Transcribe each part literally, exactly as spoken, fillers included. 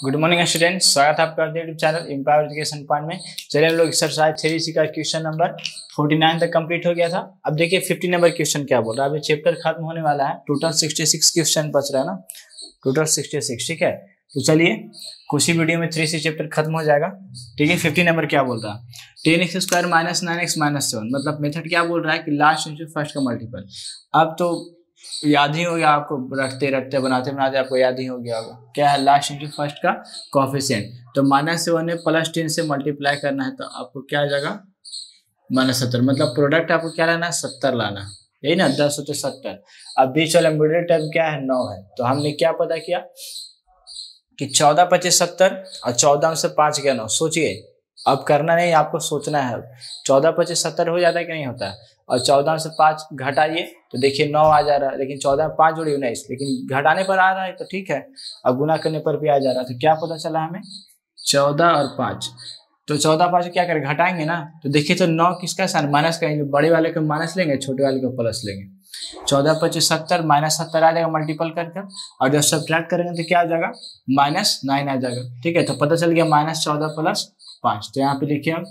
Good morning students, स्वागत है आपका YouTube channel empower education point में। चलिए हम लोग एक्सरसाइज थ्री सी का क्वेश्चन नंबर उनचास तक कंप्लीट हो गया था। अब देखिए पचास नंबर क्वेश्चन क्या बोल रहा है। अभी चैप्टर खत्म होने वाला है, टोटल छियासठ क्वेश्चन बच रहा है ना, टोटल छियासठ। ठीक है, तो चलिए कुछ ही वीडियो में थ्री सी चैप्टर खत्म हो जाएगा। ठीक है, पचास नंबर क्या बोल रहा है, ten x square minus nine x minus seven. मतलब मेथड क्या बोल रहा है कि लास्ट इंटू फर्स्ट का मल्टीपल। अब तो याद ही हो गया आपको, रटते रटते बनाते बनाते आपको याद ही हो गया होगा क्या है, लास्ट इंटू फर्स्ट का कोएफिशिएंट। तो माइनस सेवन में प्लस टेन से मल्टीप्लाई करना है, तो आपको क्या आ जाएगा माइनस सत्तर। मतलब प्रोडक्ट आपको क्या लाना है, सत्तर लाना है, यही ना, दस होते सत्तर। अब बीच वाला मिडिल टर्म क्या है, नौ है। तो हमने क्या पता किया कि चौदह पच्चीस सत्तर और चौदह से पांच गया नौ। सोचिए, अब करना नहीं, आपको सोचना है। चौदह पच्चीस सत्तर हो जाता है कि नहीं होता है, और चौदह से पांच घटाइए तो देखिए नौ आ जा रहा है, लेकिन चौदह पांच जोड़ी उन्नीस, लेकिन घटाने पर आ रहा है तो ठीक है, अब गुना करने पर भी आ जा रहा है। तो क्या पता चला हमें, चौदह और पांच। तो चौदह पांच क्या करें, घटाएंगे ना। तो देखिए तो नौ किसका साइन माइनस करेंगे, बड़े वाले को माइनस लेंगे, छोटे वाले को प्लस लेंगे। चौदह पच्चीस सत्तर माइनस सत्तर आ जाएगा मल्टीपल कर कर, और जब सब्ट्रैक्ट करेंगे तो क्या आ जाएगा, माइनस नाइन आ जाएगा। ठीक है, तो पता चल गया माइनस चौदह प्लस पांच। तो यहाँ पे लिखिए हम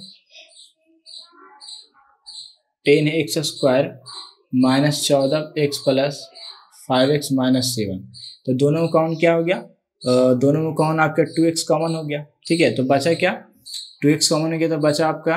टेन एक्स स्क्वायर माइनस चौदह x plus five x minus seven. तो दोनों में कॉमन क्या हो गया, आ, दोनों में कॉमन आपका टू एक्स कॉमन हो गया। ठीक है, तो बचा क्या, टू एक्स कॉमन हो गया, तो बचा आपका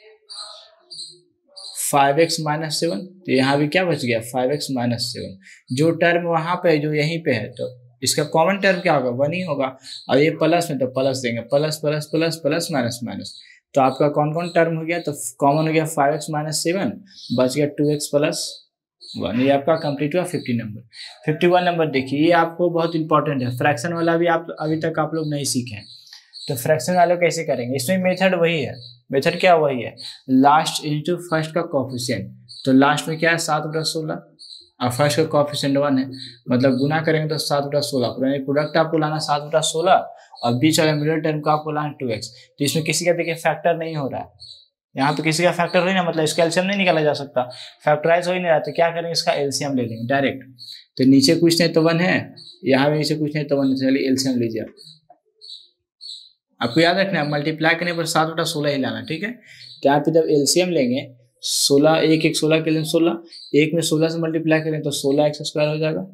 फाइव एक्स माइनस सेवन। तो यहाँ भी क्या बच गया, फाइव एक्स माइनस सेवन। जो टर्म वहां पे है जो यहीं पे है, तो इसका कॉमन टर्म क्या होगा, वन ही होगा। और ये प्लस में तो प्लस देंगे, plus plus plus plus minus minus. तो आपका कौन कौन टर्म हो गया, तो कॉमन हो गया फाइव एक्स माइनस सेवन, बच गया टू एक्स प्लस वन। ये आपका कंप्लीट हुआ fifty number. Fifty one number देखिए, ये आपको बहुत इंपॉर्टेंट है। फ्रैक्शन वाला भी आप अभी तक आप लोग नहीं सीखे हैं, तो फ्रैक्शन वाले कैसे करेंगे। इसमें मेथड वही है, मेथड क्या वही है, लास्ट इंटू फर्स्ट का कोएफिशिएंट। तो लास्ट में क्या है, सात बटा सोलह, और फर्स्ट का कोएफिशिएंट वन है, मतलब गुना करेंगे तो सात बटा सोलह। प्रोडक्ट आपको लाना सात बटा सोलह, और बीच वाले मिडिल टर्म का आपको लाना टू एक्स। तो इसमें किसी का देखिए फैक्टर नहीं हो रहा है, यहाँ पे किसी का फैक्टर हो ही ना, मतलब इसका एलसीएम नहीं निकाला जा सकता, फैक्टराइज हो ही नहीं रहा। तो क्या करेंगे, इसका एलसीएम ले लेंगे डायरेक्ट। तो नीचे कुछ नहीं तो वन है, यहाँ भी नीचे कुछ नहीं तो वन है, चलिए एलसीएम लीजिए आप। आपको याद रखना है, मल्टीप्लाई करने पर सात बटा सोलह ही लाना। ठीक है, तो यहाँ पे जब एलसीएम लेंगे, सोलह एक एक सोलह के लिए सोलह, एक में सोलह से मल्टीप्लाई करें तो सोलह एक्स स्क्वायर हो जाएगा,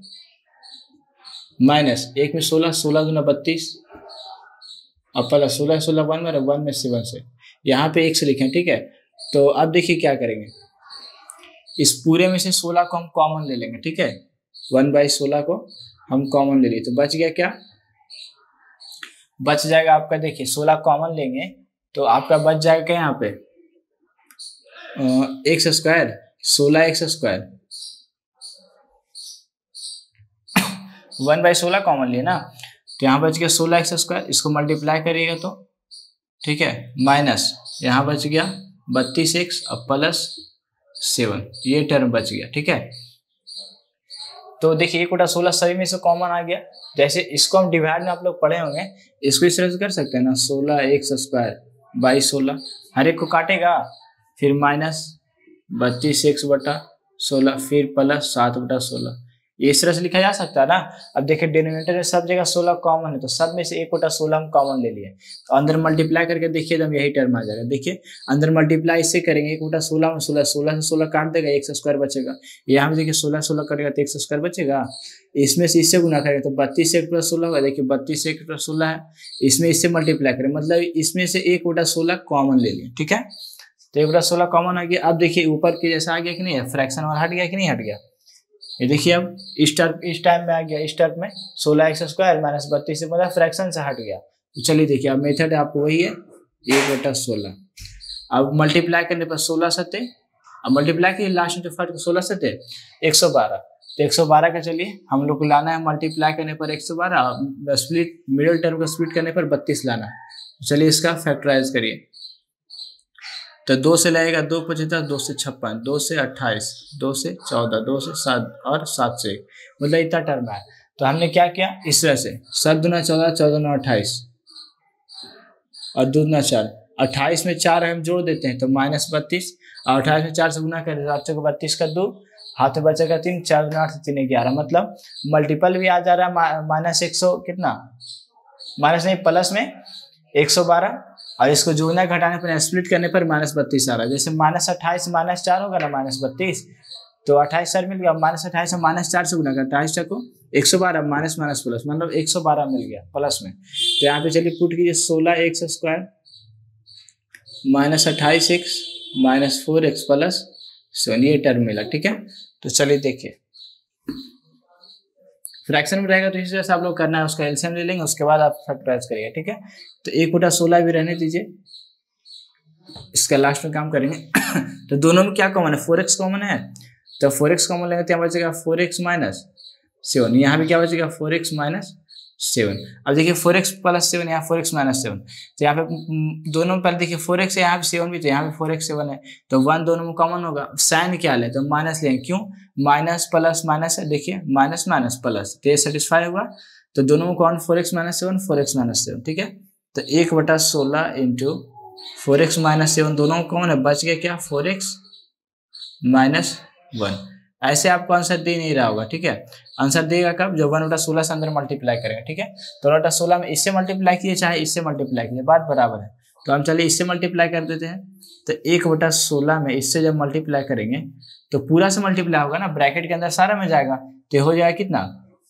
माइनस एक में सोलह, सोलह दूना बत्तीस, और प्लस सोलह सोलह वन में, वन में सेवन से, यहाँ पे एक से लिखें। ठीक है, तो अब देखिए क्या करेंगे, इस पूरे में से सोलह को हम कॉमन ले लेंगे। ठीक है, वन बाई सोलह को हम कॉमन ले लिए, तो बच गया क्या, बच जाएगा आपका, देखिए सोलह कॉमन लेंगे तो आपका बच जाएगा क्या, यहाँ पे एक्स स्क्वायर, सोलह एक्स स्क्वायर, वन बाई सोलह कॉमन लिए ना, तो यहाँ बच गया सोलह एक्स स्क्वायर। इसको मल्टीप्लाई करिएगा तो ठीक है, माइनस यहाँ बच गया बत्तीस एक्स और प्लस सेवन, ये टर्म बच गया। ठीक है, तो देखिए एक बटा सोलह सभी में से कॉमन आ गया। जैसे इसको हम डिवाइड में आप लोग पढ़े होंगे, इसको इस तरह से कर सकते हैं ना, सोलह एक्स स्क्वायर बाई सोलह, हर एक को काटेगा, फिर माइनस बत्तीस एक्स बटा सोलह, फिर प्लस सात बटा सोलह, ये इस तरह से लिखा जा सकता है ना। अब देखिए डिनोमिनेटर में सब जगह सोलह कॉमन है, तो सब में से एक बटा सोलह हम कॉमन ले लिए, तो अंदर मल्टीप्लाई करके देखिए तो यही टर्म आ जाएगा। देखिए अंदर मल्टीप्लाई इससे करेंगे, एक बटा सोलह में सोलह, सोलह से सोलह काट देगा, एक स्क्वायर बचेगा। यहाँ पे देखिए सोलह सोलह कटेगा तो एक स्क्वायर बचेगा, इसमें से इससे गुना करेंगे तो बत्तीस एक प्लस सोलह होगा। देखिए बत्तीस एक प्लस सोलह है, इसमें इससे मल्टीप्लाई करें, मतलब इसमें से एक बटा सोलह कॉमन ले लिए। ठीक है, तो एक बटा सोलह कॉमन आ गया। अब देखिए ऊपर के जैसा आ गया कि नहीं है, फ्रैक्शन वाला हट गया कि नहीं हट गया, ये देखिए अब इस टर्म इस टाइम में आ गया, इस टर्म में सोलह एक्स स्क्वायर माइनस बत्तीस से मतलब फ्रैक्शन से हट गया। तो चलिए देखिए अब मेथड आपको वही है, एक बटा सोलह। अब मल्टीप्लाई करने पर सोलह सत्ते, अब मल्टीप्लाई किए लास्ट में तो फर्क सोलह सत्ते एक सौ बारह, तो एक सौ बारह का चलिए हम लोग को लाना है, मल्टीप्लाई करने पर एक सौ बारह, स्प्लिट मिडिल टर्म को स्प्लिट करने पर बत्तीस लाना है। चलिए इसका फैक्टराइज करिए, तो दो से लगेगा दो पचहत्तर, दो से छप्पन, दो से अट्ठाईस, दो से चौदह, दो से सात और सात से एक, मतलब इतना टर्म है। तो हमने क्या किया, इस तरह से सात दूना चौदह, चौदह दूना अट्ठाईस और दो दूना चार, अट्ठाईस में चार हम जोड़ देते हैं तो माइनस बत्तीस, और अट्ठाईस में चार से गुना करें तो आपको बत्तीस का दो, हाथ में बचेगा तीन, चार दूना आठ, तीन ग्यारह, मतलब मल्टीपल भी आ जा रहा है माइनस एक सौ कितना माइनस नहीं प्लस में एक सौ बारह, और इसको जोड़ना घटाने पर स्प्लिट करने पर माइनस बत्तीस आ रहा है। जैसे माइनस अट्ठाईस माइनस चार होगा ना माइनस बत्तीस, तो अट्ठाईस चार मिल गया, माइनस अट्ठाईस में माइनस चार से गुना कर अट्ठाईस चार को एक सौ बारह माइनस माइनस प्लस, मतलब एक सौ बारह मिल गया प्लस में। तो यहाँ पे चलिए पुट कीजिए सोलह एक्स स्क्वायर माइनस अट्ठाईस x minus four x plus seven, ये टर्म मिला। ठीक है, तो चलिए देखिए फ्रैक्शन में रहेगा तो इसी तरह से आप लोग करना है, उसका एलसीएम ले लेंगे, उसके बाद आप फैक्टराइज करिएगा। ठीक है, तो एक बटा सोलह भी रहने दीजिए, इसका लास्ट में काम करेंगे। तो दोनों में क्या कॉमन है, फोर एक्स कॉमन है, तो फोर एक्स कॉमन लेंगे तो यहाँ बचेगा फोर एक्स माइनस सेवन, यहाँ भी क्या बचेगा फोर एक्स माइनस सेवन। अब देखिए फोर एक्स प्लस सेवन, यहाँ फोर एक्स माइनस सेवन, तो यहाँ पे दोनों में पहले देखिए फोर एक्स है, यहाँ पे सेवन भी, तो यहाँ पे फोर एक्स सेवन है, तो वन दोनों में कॉमन होगा। साइन क्या ले, तो माइनस लेंगे, क्यों, माइनस प्लस माइनस है, देखिए माइनस माइनस प्लस, तो ये सेटिस्फाई होगा, तो दोनों में कौन four x minus seven four x minus seven. ठीक है, तो एक बटा सोलह into four x minus seven, दोनों में कौन है, बच गया क्या फोर एक्स माइनस वन। ऐसे आपको आंसर दे नहीं रहा होगा। ठीक है, आंसर देगा कब, जब वन बटा सोलह से अंदर मल्टीप्लाई करेंगे। ठीक है, तो वन बटा सोलह में इससे मल्टीप्लाई कीजिए चाहे इससे मल्टीप्लाई कीजिए, बात बराबर है। तो हम चलिए इससे मल्टीप्लाई कर देते हैं, तो एक बटा सोलह में इससे जब मल्टीप्लाई करेंगे तो पूरा से मल्टीप्लाई होगा ना, ब्रैकेट के अंदर सारा में जाएगा, तो हो जाएगा कितना,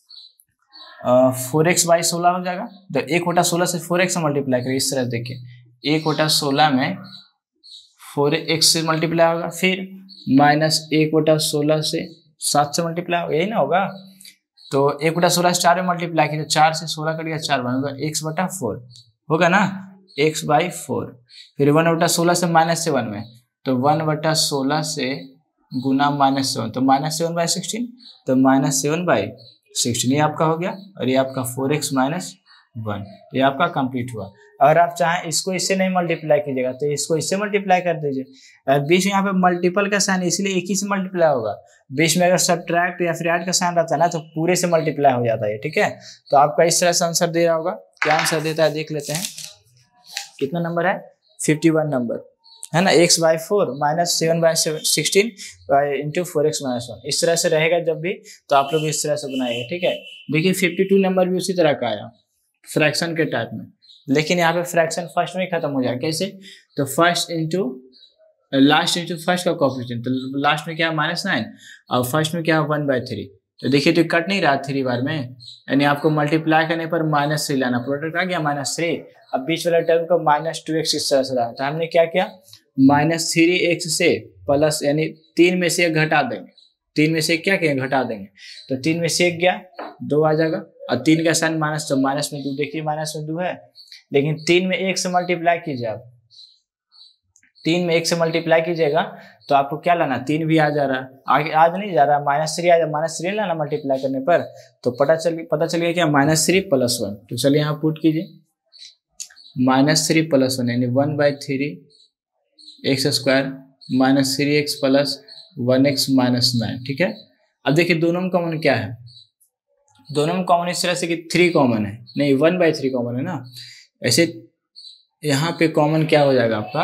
फोर एक्स बाई सोलह हो जाएगा। तो एक बटा सोलह से फोर एक्स से मल्टीप्लाई करेंगे, इस तरह से देखिए एक बटा सोलह में फोर एक्स से मल्टीप्लाई होगा, फिर माइनस एक बटा सोलह से सात से मल्टीप्लाई होगा, यही ना होगा। तो एक बटा सोलह से चार में मल्टीप्लाई किया, चार से सोलह कट गया, चार बनेगा एक्स बटा फोर होगा ना, एक्स बाई फोर। फिर वन बटा सोलह से माइनस सेवन में, तो वन बटा सोलह से गुना माइनस सेवन, तो माइनस सेवन बाई सिक्सटीन, तो माइनस सेवन बाई सिक्सटीन, ये आपका हो गया, और ये आपका फोर एक्स माइनस वन, ये आपका कंप्लीट हुआ। अगर आप चाहें इसको इससे नहीं मल्टीप्लाई कीजिएगा तो इसको इससे मल्टीप्लाई कर दीजिए। बीच में यहाँ पे मल्टीपल का साइन, इसलिए एक ही से मल्टीप्लाई होगा। बीच में अगर सब्ट्रैक्ट या फिर ऐड का साइन रहता है ना तो पूरे से मल्टीप्लाई हो जाता है। ठीक है, तो आपका इस तरह से आंसर दे रहा होगा। क्या आंसर देता है देख लेते हैं, कितना नंबर है, फिफ्टी वन नंबर है ना, x by four minus seven by sixteen into four x minus one, इस तरह से रहेगा जब भी, तो आप लोग इस तरह से बनाएंगे। ठीक है, देखिए फिफ्टी टू नंबर भी उसी तरह का आया फ्रैक्शन के टाइप में, लेकिन यहाँ पे फ्रैक्शन फर्स्ट में ही खत्म हो जाएगा। कैसे, तो first into last into first का कोएफिशिएंट, तो लास्ट में क्या माइनस नाइन और फर्स्ट में क्या वन बाई थ्री, तो देखिए तो कट नहीं रहा थ्री बार में, यानी आपको मल्टीप्लाई करने पर माइनस थ्री लाना, प्रोडक्ट आ गया माइनस थ्री। अब बीच वाला टर्म को माइनस टू एक्स इस तरह से रहा, तो हमने क्या किया, माइनस थ्री एक्स से प्लस, यानी तीन में से एक घटा देंगे, तीन में से एक क्या कहेंगे घटा देंगे, तो तीन में से एक गया दो आ जाएगा, और तीन का साइन माइनस, तो माइनस में दो, देखिए माइनस में दो है, लेकिन तीन में एक से मल्टीप्लाई कीजिए आप, तीन में एक से मल्टीप्लाई कीजिएगा तो आपको क्या लाना, तीन भी आ जा रहा है, आगे आज नहीं जा रहा, माइनस थ्री आ जा, माइनस थ्री लाना मल्टीप्लाई करने पर, तो पता चल पता चल गया क्या, माइनस थ्री प्लस वन। तो चलिए यहाँ पुट कीजिए, माइनस थ्री प्लस वन यानी one by three x square minus three x plus one x minus nine. ठीक है, अब देखिए दोनों में कॉमन क्या है, दोनों में कॉमन इस तरह से कि थ्री कॉमन है, नहीं वन बाई थ्री कॉमन है ना, ऐसे यहाँ पे कॉमन क्या हो जाएगा आपका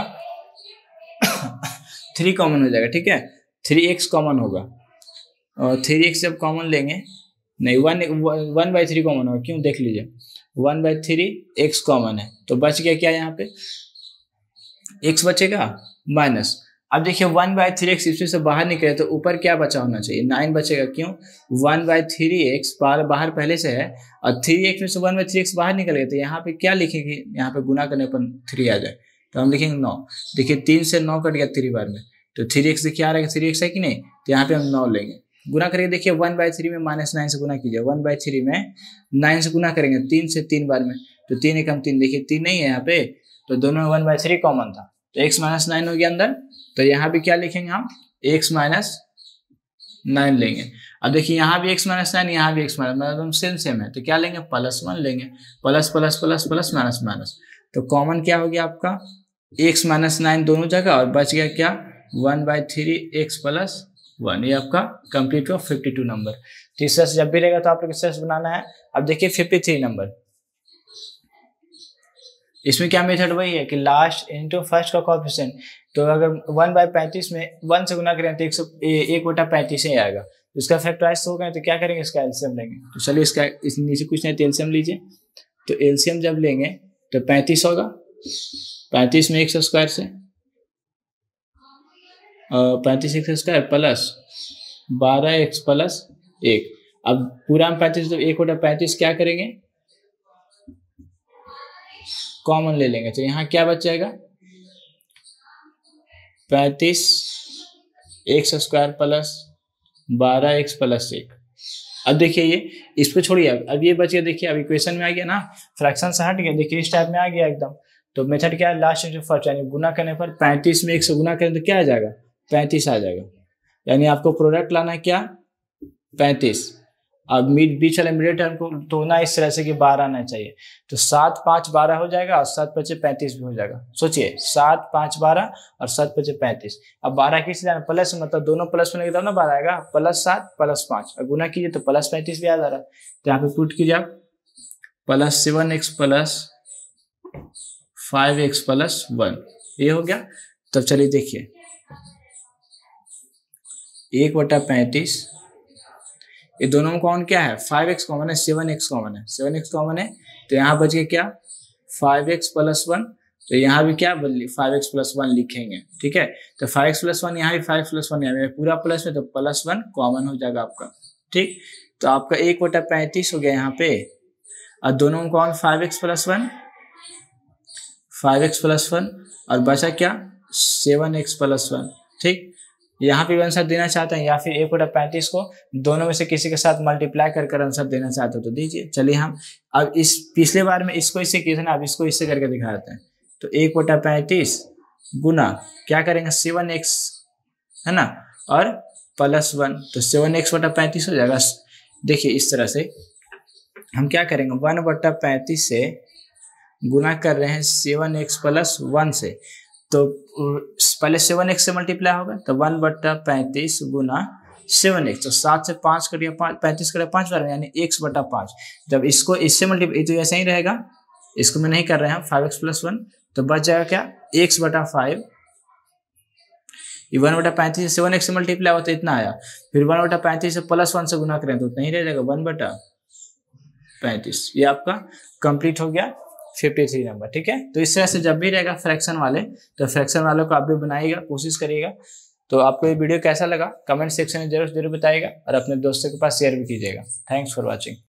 थ्री कॉमन हो जाएगा। ठीक है, थ्री एक्स कॉमन होगा, और थ्री एक्स जब कॉमन लेंगे, नहीं one one by three common होगा, क्यों देख लीजिए, one by three x common है, तो बच गया क्या, यहाँ पे एक्स बचेगा माइनस। अब देखिए वन बाई थ्री एक्स इसमें से बाहर निकले तो ऊपर क्या बचा होना चाहिए, नाइन बचेगा, क्यों, वन बाई थ्री एक्स बाहर पहले से है, और थ्री एक्स में से वन बाई थ्री एक्स बाहर निकल गए, तो यहाँ पे क्या लिखेंगे, यहाँ पे गुना करने पर थ्री आ जाए, तो हम लिखेंगे नौ। देखिए तीन से नौ कट गया थ्री बार में, तो थ्री एक्स देखिए आ रहा है, थ्री एक्स है कि नहीं, तो यहाँ पे हम नौ लेंगे, गुना करेंगे। देखिए वन बाई थ्री में माइनस नाइन से गुना कीजिए, वन बाई थ्री में नाइन से गुना करेंगे, तीन से तीन बार में, तो तीन एक हम तीन, देखिए तीन नहीं है यहाँ पे, तो दोनों में वन बाई थ्री कॉमन था, तो एक्स माइनस नाइन हो गया अंदर, तो यहाँ पे क्या लिखेंगे हम, एक्स माइनस नाइन लेंगे। अब देखिए यहाँ भी एक्स माइनस नाइन, यहाँ भी एक्स माइनस, मतलब सेम सेम है, तो क्या लेंगे, प्लस वन लेंगे, plus plus plus plus minus minus, तो कॉमन क्या हो गया आपका, एक्स माइनस नाइन दोनों जगह, और बच गया क्या, one by three x plus one, ये आपका कंप्लीट हुआ फिफ्टी टू नंबर। तो इस तरह से जब भी रहेगा तो आप लोग इस तरह से बनाना है। अब देखिए फिफ्टी थ्री नंबर, इसमें क्या मेथड वही है कि लास्ट इंटू फर्स्ट का कोएफिशिएंट, तो अगर वन बाई पैंतीस में वन से गुना करें तो एक सौ एक बटा पैंतीस ही आएगा, तो इसका फैक्टराइज हो गए तो क्या करेंगे, इसका एलसीएम लेंगे। तो चलिए इसका इस नीचे कुछ नहीं, एलसीएम लीजिए, तो एलसीएम जब लेंगे तो पैंतीस होगा, पैंतीस में एक्स स्क्वायर से पैंतीस एक्स स्क्वायर प्लस बारह एक्स प्लस एक। अब पूरा में पैंतीस तो एक बटा पैंतीस क्या करेंगे, कॉमन ले लेंगे, तो यहाँ क्या बच जाएगा, पैंतीस एक्स स्क्वायर प्लस बारह एक्स प्लस एक। अब देखिए ये इसको छोड़िए, अब ये बच गया, देखिए अब इक्वेशन में आ गया ना, फ्रैक्शन से हट गया, देखिए इस टाइप में आ गया एकदम। तो मेथड क्या है, लास्ट जो फर्स्ट यानी गुना करने पर पैंतीस में एक से गुना करें तो क्या आ जाएगा, पैंतीस आ जाएगा। यानी आपको प्रोडक्ट लाना है क्या, पैंतीस। अब मिड बीच वाले मिडिल टर्म को तोड़ना इस तरह से कि बारह आना चाहिए, तो सात पाँच बारह हो जाएगा और सात पचे पैंतीस भी हो जाएगा। सोचिए सात पाँच बारह और सात पचे पैंतीस। अब बारह किस जाना प्लस, मतलब दोनों प्लस में तब ना बारह आएगा, प्लस सात प्लस पाँच, और गुना कीजिए तो प्लस पैंतीस भी आ जा रहा है। तो यहाँ पे पुट कीजिए आप plus seven x plus five x plus one, ये हो गया। तब चलिए देखिए एक बटा पैंतीस, ये दोनों में कौन क्या है, फाइव एक्स कॉमन है, सेवन एक्स कॉमन है, सेवन एक्स कॉमन है, तो यहाँ बच गया क्या, फाइव एक्स प्लस वन। तो यहाँ भी क्या बदली, फाइव एक्स प्लस वन लिखेंगे, ठीक है। तो फाइव एक्स प्लस वन यहाँ भी फाइव प्लस वन, यहाँ पूरा प्लस में, तो प्लस वन कॉमन हो जाएगा आपका, ठीक। तो आपका एक बटा पैंतीस हो गया यहाँ पे, और दोनों में कौन, five x plus one, five x plus one, और बचा क्या, सेवन एक्स प्लस वन, ठीक। यहाँ पे आंसर देना चाहते हैं या फिर एक बटा पैंतीस को दोनों में से किसी के साथ मल्टीप्लाई कर कर आंसर देना चाहते हो तो दीजिए। चलिए हम अब इस पिछले बार में इसको इससे किए थे ना, अब इसको इससे करके दिखा देते हैं। तो एक बटा पैंतीस गुना क्या करेंगे, सेवन एक्स है ना, और प्लस वन, तो सेवन एक्स बटा पैंतीस हो जाएगा। देखिए इस तरह से हम क्या करेंगे, वन बटा पैंतीस से गुना कर रहे हैं सेवन एक्स प्लस वन से, तो पहले सेवन एक्स से मल्टीप्लाई होगा, तो वन बट्टा पैंतीस गुना सेवन एक्स, तो सात से पाँच करिए, पाँच पैंतीस करिए पाँच बार, यानी एक्स बटा पाँच। जब इसको इससे मल्टीप्लाई, तो ऐसा ही रहेगा, इसको मैं नहीं कर रहे हैं, फाइव एक्स प्लस वन, तो बच जाएगा क्या, एक्स बटा फाइव। वन बटा पैंतीस से सेवन एक्स से मल्टीप्लाई हुआ तो इतना आया, फिर वन बटा पैंतीस से प्लस वन से गुना करें तो उतना ही रह जाएगा, वन बटा पैंतीस। ये आपका कंप्लीट हो गया फिफ्टी थ्री नंबर, ठीक है। तो इस तरह से जब भी रहेगा फ्रैक्शन वाले, तो फ्रैक्शन वालों को आप भी बनाइएगा, कोशिश करिएगा। तो आपको ये वीडियो कैसा लगा कमेंट सेक्शन में जरूर जरूर बताइएगा, और अपने दोस्तों के पास शेयर भी कीजिएगा। Thanks for watching.